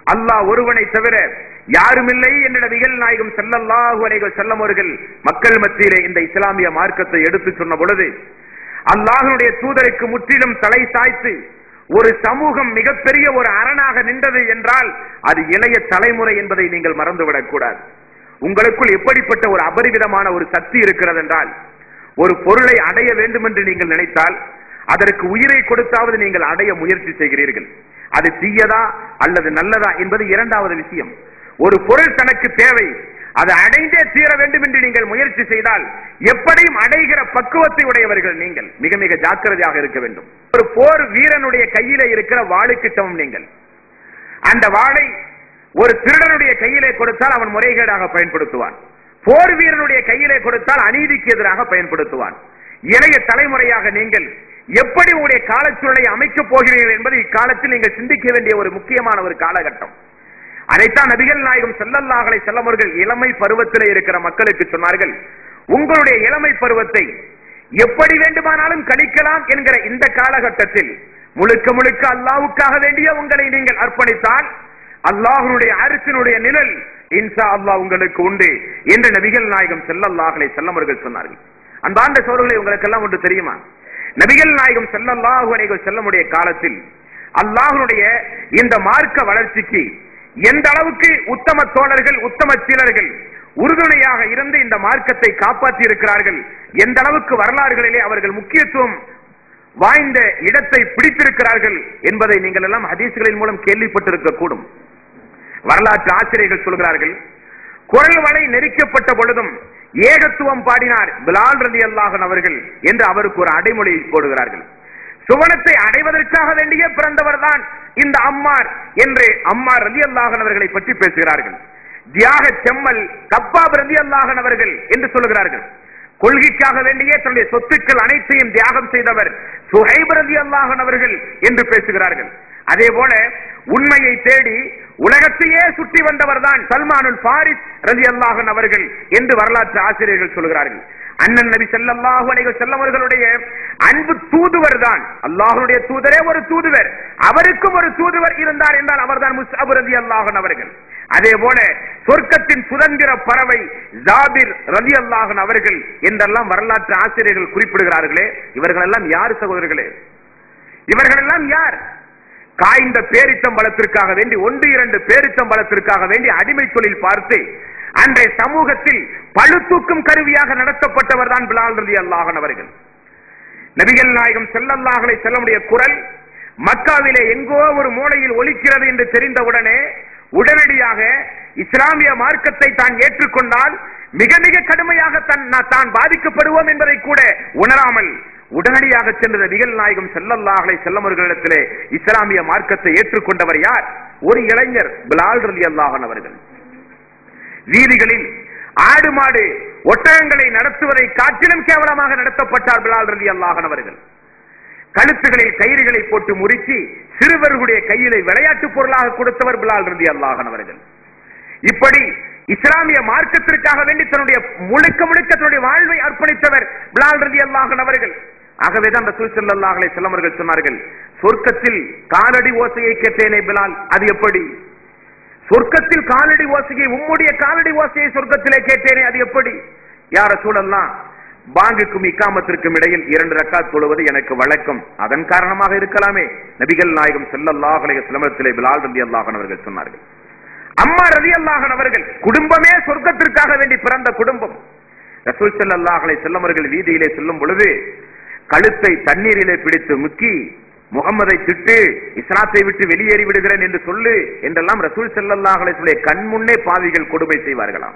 அல்லாஹ் ஒருவனை தவிர யாருமில்லை என்ற நபிகள் நாயகம் ஸல்லல்லாஹு அலைஹி வஸல்லம் அவர்கள் மக்கள் மத்தியிலே இந்த இஸ்லாமிய மார்க்கத்தை எடுத்து சொன்ன பொழுது, அல்லாஹ்வுடைய தூதருக்கு முற்றிலும் தலை சாய்த்து ஒரு சமூகம் மிகப்பெரிய ஒரு அரணாக நின்றது என்றால் அது இளைய தலைமுறை என்பதை நீங்கள் மறந்துவிடக் கூடாது. உங்களுக்குள் எப்படிப்பட்ட ஒரு அபரிவிதமான ஒரு சக்தி இருக்கிறது என்றால், ஒரு பொருளை அடைய வேண்டும் என்று நீங்கள் நினைத்தால் அதற்கு உயிரை கொடுத்தாவது நீங்கள் அடைய முயற்சி செய்கிறீர்கள். அது தீயதா அல்லது நல்லதா என்பது இரண்டாவது விஷயம். ஒரு பொருள் தனக்கு தேவை, அதை அடைந்தே தீர வேண்டும் என்று நீங்கள் முயற்சி செய்தால் எப்படியும் அடைகிற பக்குவத்தை உடையவர்கள் நீங்கள். மிக மிக ஜாக்கிரதையாக இருக்க வேண்டும். ஒரு போர் வீரனுடைய கையிலே இருக்கிற வாளுக்கு சமம் நீங்கள். அந்த வாளை ஒரு திருடனுடைய கையிலே கொடுத்தால் அவன் முறைகேடாக பயன்படுத்துவான். போர் வீரனுடைய கையிலே கொடுத்தால் அநீதிக்கு எதிராக பயன்படுத்துவான். இளைய தலைமுறையாக நீங்கள் எப்படி உங்களுடைய காலச்சூழலை அமைக்கப் போகிறீர்கள் என்பது இக்காலத்தில் நீங்கள் சிந்திக்க வேண்டிய ஒரு முக்கியமான ஒரு காலகட்டம். அதைத்தான் நபிகள் நாயகம் ஸல்லல்லாஹு அலைஹி வஸல்லம் அவர்கள் இளமை பருவத்தில் இருக்கிற மக்களுக்கு சொன்னார்கள், உங்களுடைய இளமை பருவத்தை எப்படி வேண்டுமானாலும் கழிக்கலாம் என்கிற இந்த காலகட்டத்தில் முழுக்க முழுக்க அல்லாஹ்வுக்காக வேண்டிய உங்களை நீங்கள் அர்ப்பணித்தால் அல்லாஹ்வுடைய அரிசினுடைய நிழல் இன்ஷா அல்லாஹ் உங்களுக்கு உண்டு என்று நபிகள் நாயகம் ஸல்லல்லாஹு அலைஹி வஸல்லம் அவர்கள் சொன்னார்கள். அன்பார்ந்த சகோதரர்களே, உங்களுக்கு எல்லாம் ஒன்று தெரியுமா? நபிகள் நாயகம் ஸல்லல்லாஹு அலைஹி வஸல்லம் உடைய காலத்தில் அல்லாஹ்வுடைய இந்த மார்க்க வளர்ச்சிக்கு எந்த அளவுக்கு உத்தம தோழர்கள் உத்தம சீலர்கள் உறுதுணையாக இருந்து இந்த மார்க்கத்தை காப்பாற்றி இருக்கிறார்கள், எந்த அளவுக்கு வரலாறுகளிலே அவர்கள் முக்கியத்துவம் வாய்ந்த இடத்தை பிடித்திருக்கிறார்கள் என்பதை நீங்கள் எல்லாம் ஹதீஸ்களின் மூலம் கேள்விப்பட்டிருக்க கூடும். வரலாற்று ஆசிரியர்கள் சொல்கிறார்கள், குரல் வளை நெரிக்கப்பட்ட பொழுதும் ஏகத்துவம் பாடினார் பிலால் ரலியல்லாஹு அன்ஹு அவர்கள் என்று அவருக்கு ஒரு அடைமொழி போடுகிறார்கள். சுவனத்தை அடைவதற்காக வேண்டிய பிறந்தவர் தான் இந்த அம்மார் என்று அம்மார் ரலியல்லாஹு அன்ஹு அவர்களை பற்றி பேசுகிறார்கள். தியாக செம்மல் கப்பாப் ரலியல்லாஹு அன்ஹு அவர்கள் என்று சொல்கிறார்கள். கொள்கைக்காக வேண்டிய தன்னுடைய சொத்துக்கள் அனைத்தையும் தியாகம் செய்தவர் சுஹைப் ரலியல்லாஹு அன்ஹு அவர்கள் என்று பேசுகிறார்கள். அதே போல உண்மையை தேடி உலகத்தையே சுற்றி வந்தவர் தான் சல்மானுல் ஃபாரிஸ் ரலியல்லாஹு அன்ஹு அவர்கள் என்று வரலாற்று ஆசிரியர்கள் சொல்கிறார்கள். அண்ணன் நபி ஸல்லல்லாஹு அலைஹி வஸல்லம் அவர்களுடைய அன்பு தூதுவர் தான் அல்லாஹ்வுடைய தூதரே ஒரு தூதுவர், அவருக்கும் ஒரு தூதுவர் இருந்தார் என்றால் அவர்தான் முஸ்அப் ரலியல்லாஹு அன்ஹு அவர்கள். அதே போல சொர்க்கத்தின் சுதந்திர பறவை ஜாபிர் ரலியல்லாஹு அன்ஹு அவர்கள் என்றெல்லாம் வரலாற்று ஆசிரியர்கள் குறிப்பிடுகிறார்களே, இவர்கள் எல்லாம் யார் சகோதரர்களே? இவர்கள் எல்லாம் யார்? காய்ந்த பேரிச்சம்பழத்திற்காக வேண்டி 1-2 பேரிச்சம்பழத்திற்காக வேண்டி அடிமை தொழில் பார்த்து அன்றைய சமூகத்தில் பழுத்தூக்கும் கருவியாக நடத்தப்பட்டவர் தான் பிலால் ரலியல்லாஹு அன்ஹு அவர்கள். நபிகள் நாயகம் ஸல்லல்லாஹு அலைஹி வஸல்லம் குரல் மக்காவிலே எங்கோ ஒரு மூலையில் ஒலிக்கிறது என்று தெரிந்தவுடனே உடனடியாக இஸ்லாமிய மார்க்கத்தை தான் ஏற்றுக்கொண்டால் மிக மிக கடுமையாக தான் பாதிக்கப்படுவோம் என்பதை கூட உணராமல் உடனடியாக சென்ற நபிகள் நாயகம் ஸல்லல்லாஹு அலைஹி வஸல்லம் அவர்களிடத்திலே இஸ்லாமிய மார்க்கத்தை ஏற்றுக்கொண்டவர் யார்? ஒரு இளைஞர் பிலால் ரலியல்லாஹு அன்ஹு அவர்கள். வீதிகளில் ஆடு மாடு ஒட்டகங்களை நடத்துவதை காட்டிலும் கேவலமாக நடத்தப்பட்டார் பிலால் ரலியல்லாஹு அன்ஹு அவர்கள். கழுத்துகளில் கயிறுகளை போட்டு முறிச்சி சிறுவர்களுடைய கையிலே விளையாட்டு பொருளாக கொடுத்தவர் பிலால் ரலியல்லாஹு அன்ஹு அவர்கள். இப்படி இஸ்லாமிய மார்க்கத்திற்காக வேண்டி தன்னுடைய முழுக்க முழுக்க தன்னுடைய வாழ்வை அர்ப்பணித்தவர் பிலால் ரலியல்லாஹு அன்ஹு அவர்கள். ஆகவேதான் ரசூல் ஸல்லல்லாஹு அலைஹி வஸல்லம் அவர்கள் சொன்னார்கள், சொர்க்கத்தில் காலடி ஓசையை கேட்டேனே பிலால், அது எப்படி? சொர்க்கத்தில் காலடி ஓசையை, உம்முடைய காலடி ஓசையை சொர்க்கத்திலே கேட்டேனே, அது எப்படி? யா ரசூலல்லாஹ், பாங்குக்கும் இக்காமத்திற்கும் இடையில் 2 ரக்காத் தொழுவது எனக்கு வழக்கம், அதன் காரணமாக இருக்கலாமே. நபிகள் நாயகம் ஸல்லல்லாஹு அலைஹி வஸல்லம் பிலால் ரலியல்லாஹு அன்ஹு அவர்கள் சொன்னார்கள். அம்மா ரலியல்லாஹு அன்ஹு அவர்கள் குடும்பமே சொர்க்கத்திற்காக வேண்டி பிறந்த குடும்பம். ரசூல் ஸல்லல்லாஹு அலைஹி வஸல்லம் அவர்கள் வீதியிலே செல்லும் பொழுது கழுத்தை தண்ணீரிலே பிடித்து முக்கி முகம்மதை திட்டு இஸ்லாத்தை விட்டு வெளியேறி விடுகிறேன் என்று சொல்லு என்றெல்லாம் ரசூல் ஸல்லல்லாஹு அலைஹி வஸல்லம் கண் முன்னே பாவிகள் கொடுமை செய்வார்களாம்.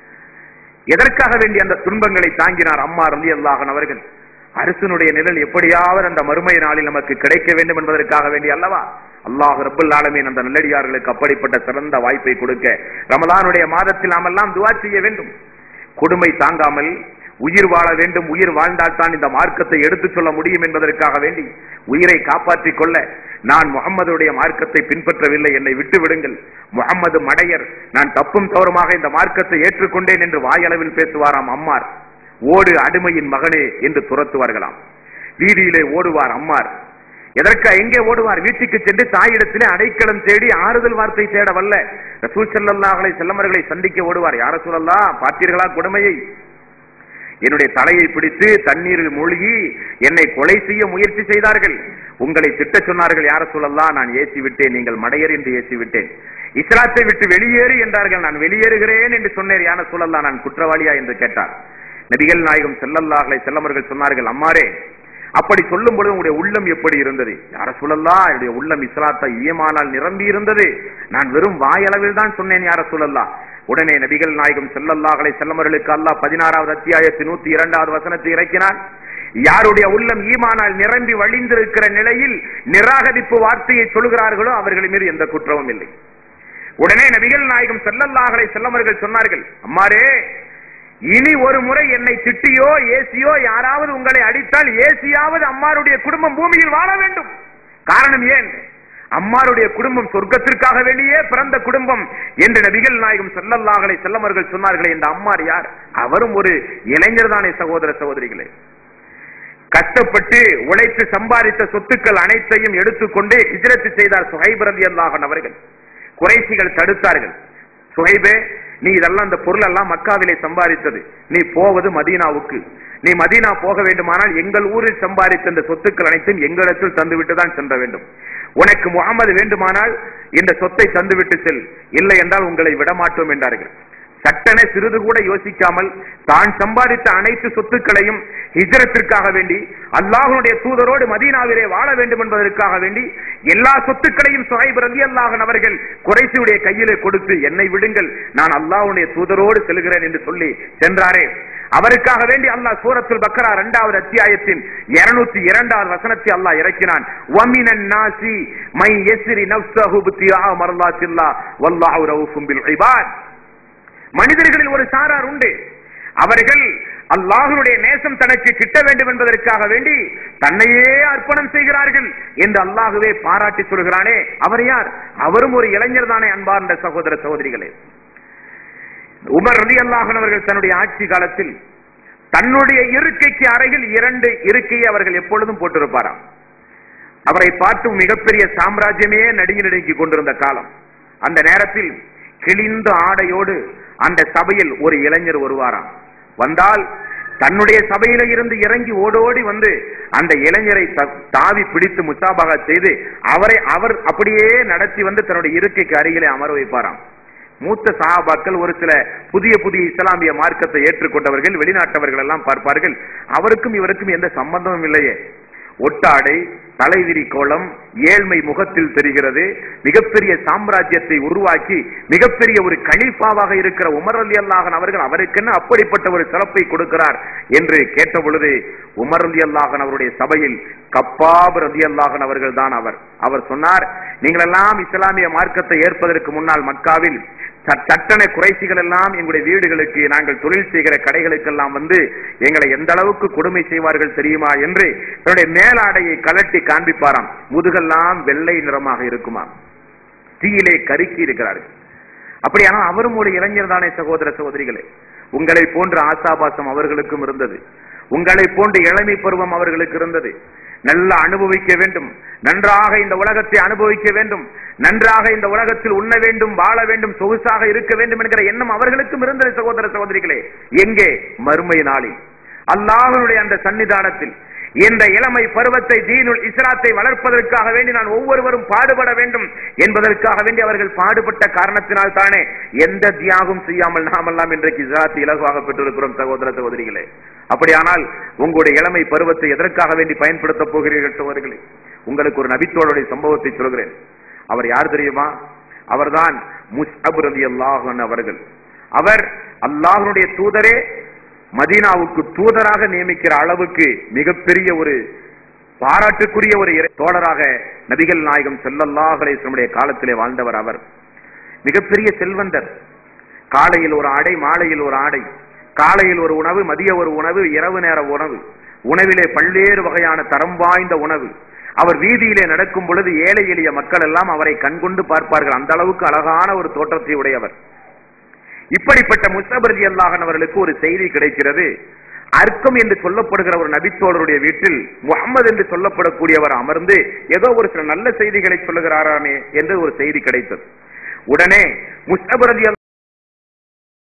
எதற்காக வேண்டி அந்த துன்பங்களை தாங்கினார் அம்மா ரலியல்லாஹு அன்ஹு அவர்கள்? அரசனுடைய நிழல் எப்படியாவது அந்த மறுமை நாளில் நமக்கு கிடைக்க வேண்டும் என்பதற்காக வேண்டி அல்லவா அல்லாஹ் ரப்பல் ஆலமீன் அந்த நல்லடியார்களுக்கு அப்படிப்பட்ட சிறந்த வாய்ப்பை கொடுக்க ரமலானுடைய மாதத்தில் நாம் எல்லாம் துஆ செய்ய வேண்டும். கொடுமை தாங்காமல் உயிர் வாழ வேண்டும், உயிர் வாழ்ந்தால் தான் இந்த மார்க்கத்தை எடுத்துச் சொல்ல முடியும் என்பதற்காக வேண்டி உயிரை காப்பாற்றிக் கொள்ள நான் முகம்மதுடைய மார்க்கத்தை பின்பற்றவில்லை, என்னை விட்டு விடுங்கள், முகம்மது மடையர், நான் தப்பும் தவறுமாக இந்த மார்க்கத்தை ஏற்றுக்கொண்டேன் என்று வாயளவில் பேசுவாராம் அம்மார். ஓடு அடிமையின் மகனே என்று துரத்துவார்களாம். வீதியிலே ஓடுவார் அம்மார். எதற்கு எங்கே ஓடுவார்? வீட்டுக்கு சென்று தாயிடத்திலே அடைக்கலம் தேடி ஆறுதல் வார்த்தை தேட வல்ல ரசூல் ஸல்லல்லாஹு அலைஹி வஸல்லம் அவர்களை சந்திக்க ஓடுவார். யா ரசூலல்லாஹ், பார்த்தீர்களா கொடுமையை? என்னுடைய தலையை பிடித்து தண்ணீரில் மூழ்கி என்னை கொலை செய்ய முயற்சி செய்தார்கள். உங்களை திட்ட சொன்னார்கள். யா ரசூலல்லாஹ், நான் ஏசி விட்டேன், நீங்கள் மடையர் என்று ஏசி விட்டேன். இஸ்லாத்தை விட்டு வெளியேறு என்றார்கள். நான் வெளியேறுகிறேன் என்று சொன்னேன். யா ரசூலல்லாஹ், நான் குற்றவாளியா என்று கேட்டார். நபிகள் நாயகம் ஸல்லல்லாஹு அலைஹி வஸல்லம் அவர்கள் சொன்னார்கள், அம்மாரே, அப்படி சொல்லும் பொழுது உங்களுடைய உள்ளம் எப்படி இருந்தது? யா ரசூலல்லாஹ், என்னுடைய உள்ளம் இஸ்லாத்தை ஈமானால் நிரம்பி இருந்தது. நான் வெறும் வாயளவில் தான் சொன்னேன் யா ரசூலல்லாஹ். உடனே நபிகள் நாயகம் ஸல்லல்லாஹு அலைஹி வஸல்லம் அவர்களுக்கு அல்லாஹ் 16வது அத்தியாயத்தின் 102வது வசனத்தை இறக்கினார். யாருடைய உள்ளம் ஈமானால் நிரம்பி வழிந்திருக்கிற நிலையில் நிராகரிப்பு வார்த்தையை சொல்கிறார்களோ அவர்கள் மீது எந்த குற்றமும் இல்லை. உடனே நபிகள் நாயகம் ஸல்லல்லாஹு அலைஹி வஸல்லம் அவர்கள் சொன்னார்கள், அம்மாரே, இனி ஒரு முறை என்னை திட்டியோ ஏசியோ யாராவது உங்களை அடித்தால் ஏசியாவது அம்மாருடைய குடும்பம் பூமியில் வாழ வேண்டும். காரணம் ஏன்? அம்மாருடைய குடும்பம் சொர்க்கத்திற்காக வேண்டியே பிறந்த குடும்பம் என்று நபிகள் நாயகம் ஸல்லல்லாஹு அலைஹி வஸல்லம் அவர்கள் சொன்னார்களே. இந்த அம்மார் யார்? அவரும் ஒரு இளைஞர் தானே சகோதர சகோதரிகளே. கஷ்டப்பட்டு உழைத்து சம்பாதித்த சொத்துக்கள் அனைத்தையும் எடுத்துக்கொண்டு ஹிஜ்ரத் செய்தார் சுஹைப் ரலியல்லாஹு அன்ஹு அவர்கள். குறைஷிகள் தடுத்தார்கள். சுஹைபே, நீ இதெல்லாம் இந்த பொருள் எல்லாம் மக்காவிலே சம்பாதித்தது, நீ போவது மதீனாவுக்கு. நீ மதீனா போக வேண்டுமானால் எங்கள் ஊரில் சம்பாதித்த இந்த சொத்துக்கள் அனைத்தும் எங்களிடத்தில் தந்துவிட்டு தான் சென்ற வேண்டும். உனக்கு முகமது வேண்டுமானால் இந்த சொத்தை தந்துவிட்டு செல், இல்லை என்றால் உங்களை விடமாட்டோம் என்றார்கள். சட்டனை சிறிது கூட யோசிக்காமல் தான் சம்பாதித்த அனைத்து சொத்துக்களையும் ஹிஜ்ரத்திற்காக வேண்டி அல்லாஹ்வுடைய தூதரோடு மதீனாவிலே வாழ வேண்டும் என்பதற்காக வேண்டி எல்லா சொத்துக்களையும் சுஹைப் ரலியல்லாஹு அன்ஹு அவர்கள் குறைஷியுடைய கையிலே கொடுத்து, என்னை விடுங்கள், நான் அல்லாஹ்வுடைய தூதரோடு செல்கிறேன் என்று சொல்லி சென்றாரே. அவருக்காக வேண்டி அல்லாஹ் சூரத்துல் பக்ரா 2வது அத்தியாயத்தின் 202வது வசனத்தை அல்லாஹ் இறக்கினான். வமினன் நாசி மை யஸ்ரி நஃப்ஸஹு பித்தியா மர்லாத்தில்லாஹ் வல்லாஹு ரவுஃபும் பில் இபாத். மனிதர்களில் ஒரு சாரார் உண்டு, அவர்கள் அல்லாஹ்வுடைய நேசம் தனக்கு கிட்ட வேண்டும் என்பதற்காக வேண்டி தன்னையே அர்ப்பணம் செய்கிறார்கள் என்று அல்லாஹ்வே பாராட்டி சொல்கிறானே. அவர் யார்? அவரும் ஒரு இளைஞர் தானே அன்பார்ந்த சகோதர சகோதரிகளே. உமர் ரலியல்லாஹு அன்ஹு அவர்கள் தன்னுடைய ஆட்சி காலத்தில் தன்னுடைய இருக்கைக்கு அருகில் 2 இருக்கையை அவர்கள் எப்பொழுதும் போட்டிருப்பாராம். அவரை பார்த்து மிகப்பெரிய சாம்ராஜ்யமே நடுங்கி நடுங்கி கொண்டிருந்த காலம். அந்த நேரத்தில் கிழிந்த ஆடையோடு அந்த சபையில் ஒரு இளைஞர் வருவாராம். வந்தால் தன்னுடைய சபையில இருந்து இறங்கி ஓடோடி வந்து அந்த இளைஞரை தாவி பிடித்து முசாபகா செய்து அவர் அப்படியே நடத்தி வந்து தன்னுடைய இருக்கைக்கு அருகிலே அமர வைப்பாராம். மூத்த சஹாபாக்கள், ஒரு சில புதிய புதிய இஸ்லாமிய மார்க்கத்தை ஏற்றுக்கொண்டவர்கள், வெளிநாட்டவர்கள் எல்லாம் பார்ப்பார்கள், அவருக்கும் இவருக்கும் எந்த சம்பந்தமும் இல்லையே. ஒட்டாடை, தலைவிரி கோலம், ஏழ்மை முகத்தில் தெரிகிறது. மிகப்பெரிய சாம்ராஜ்யத்தை உருவாக்கி மிகப்பெரிய ஒரு கலீஃபாவாக இருக்கிற உமர் ரலியல்லாஹு அன்ஹு அவர்கள் அவருக்கென்ன அப்படிப்பட்ட ஒரு சிறப்பை கொடுக்கிறார் என்று கேட்ட பொழுது உமர் ரலியல்லாஹு அன்ஹு அவருடைய சபையில் கப்பாப் ரலியல்லாஹு அன்ஹு அவர்கள் தான் அவர் சொன்னார், நீங்கள் எல்லாம் இஸ்லாமிய மார்க்கத்தை ஏற்பதற்கு முன்னால் மக்காவில் சட்டன குறைசிகள் எல்லாம் எங்களுடைய வீடுகளுக்கு, நாங்கள் தொழில் செய்கிற கடைகளுக்கெல்லாம் வந்து எங்களை எந்த அளவுக்கு கொடுமை செய்வார்கள் தெரியுமா என்று தன்னுடைய மேலாடையை கலட்டி காண்பிப்பாராம். முதுகெல்லாம் வெள்ளை நிறமாக இருக்குமா, தீயிலே கருக்கி இருக்கிறார்கள். அப்படியானால் அவரும் ஒரு இளைஞர் தானே சகோதர சகோதரிகளே. உங்களை போன்ற ஆசாபாசம் அவர்களுக்கும் இருந்தது, உங்களை போன்ற இளமை பருவம் அவர்களுக்கு இருந்தது. நல்லா அனுபவிக்க வேண்டும், நன்றாக இந்த உலகத்தை அனுபவிக்க வேண்டும், நன்றாக இந்த உலகத்தில் உண்ண வேண்டும், வாழ வேண்டும், சொகுசாக இருக்க வேண்டும் என்கிற எண்ணம் அவர்களுக்கும் இருந்தது சகோதர சகோதரிகளே. எங்கே? மறுமை நாளில் அல்லாஹ்வுடைய அந்த சன்னிதானத்தில் இந்த இளமை பருவத்தை தீனுல் இஸ்லாத்தை வளர்ப்பதற்காக வேண்டி நான் ஒவ்வொருவரும் பாடுபட வேண்டும் என்பதற்காக வேண்டி அவர்கள் பாடுபட்ட காரணத்தினால் தானே எந்த தியாகம் செய்யாமல் நாமெல்லாம் இன்றைக்கு இஸ்லாத்தை இலகுவாக பெற்றிருக்கிறோம் சகோதர சகோதரிகளே. அப்படியானால் உங்களுடைய இளமை பருவத்தை எதற்காக வேண்டி பயன்படுத்த போகிறீர்கள் சகோதரிகளே? உங்களுக்கு ஒரு நபித்தோளுடைய சம்பவத்தை சொல்கிறேன். அவர் யார் தெரியுமா? அவர்தான் முஸ்அப் ரலியல்லாஹு அன்ஹு அவர்கள். அவர் அல்லாஹ்வுடைய தூதரே மதீனாவுக்கு தூதராக நியமிக்கிற அளவுக்கு மிகப்பெரிய ஒரு பாராட்டுக்குரிய ஒரு தோழராக நபிகள் நாயகம் ஸல்லல்லாஹு அலைஹி வஸல்லம் காலத்திலே வாழ்ந்தவர். அவர் மிகப்பெரிய செல்வந்தர். காலையில் ஒரு ஆடை, மாலையில் ஒரு ஆடை, காலையில் ஒரு உணவு, மதிய ஒரு உணவு, இரவு நேர உணவு, உணவிலே பல்வேறு வகையான தரம் வாய்ந்த உணவு. அவர் வீதியிலே நடக்கும் பொழுது ஏழை எளிய மக்கள் எல்லாம் அவரை கண்கொண்டு பார்ப்பார்கள். அந்த அளவுக்கு அழகான ஒரு தோற்றத்தை உடையவர். இப்படிப்பட்ட முஸ்அப் ரலியல்லாஹு அன்ஹு அவர்களுக்கு ஒரு செய்தி கிடைக்கிறது. அர்க்கம் என்று சொல்லப்படுகிற ஒரு நபித்தோழருடைய வீட்டில் முகமது என்று சொல்லப்படக்கூடியவர் அமர்ந்து ஏதோ ஒரு சில நல்ல செய்திகளை சொல்லுகிறாராமே என்று ஒரு செய்தி கிடைத்தது. உடனே முஸ்அப் ரலியல்லாஹு